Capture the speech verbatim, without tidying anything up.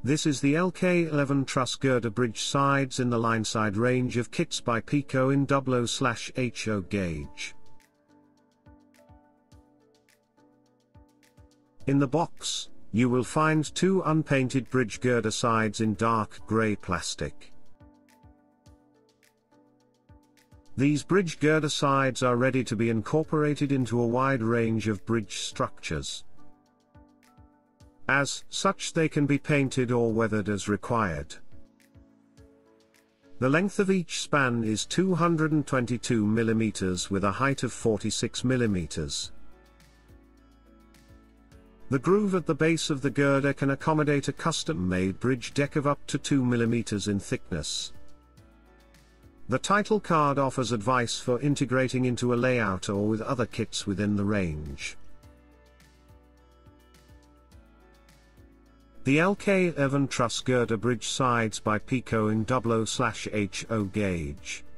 This is the L K eleven truss girder bridge sides in the lineside range of kits by Peco in double oh slash H O gauge. In the box, you will find two unpainted bridge girder sides in dark grey plastic. These bridge girder sides are ready to be incorporated into a wide range of bridge structures. As such, they can be painted or weathered as required. The length of each span is two hundred twenty-two millimeters with a height of forty-six millimeters. The groove at the base of the girder can accommodate a custom-made bridge deck of up to two millimeters in thickness. The title card offers advice for integrating into a layout or with other kits within the range. The L K eleven truss girder bridge sides by Peco in double oh slash H O gauge.